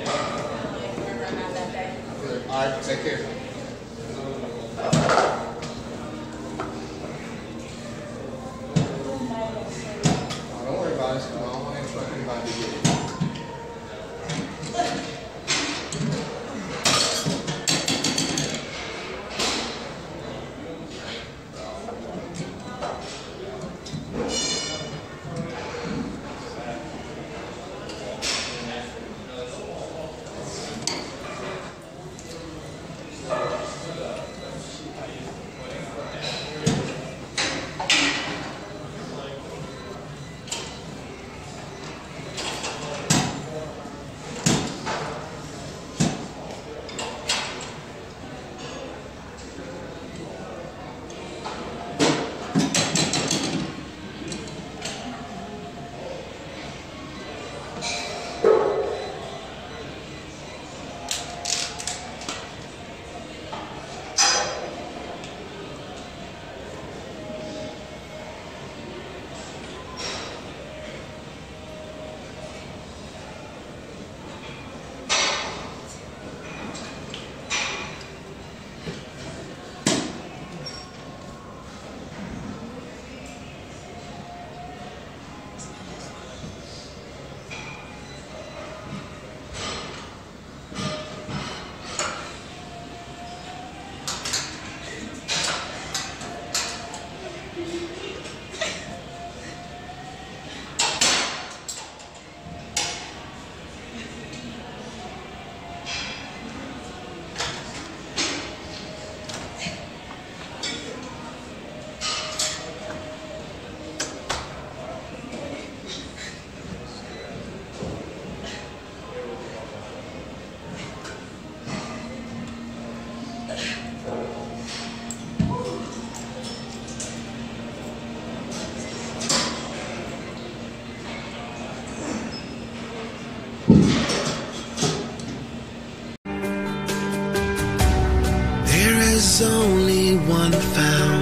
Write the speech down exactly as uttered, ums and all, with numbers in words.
All right, take care. Oh, don't worry about it. Come on, I don't want to interrupt anybody to get it. There is only one found.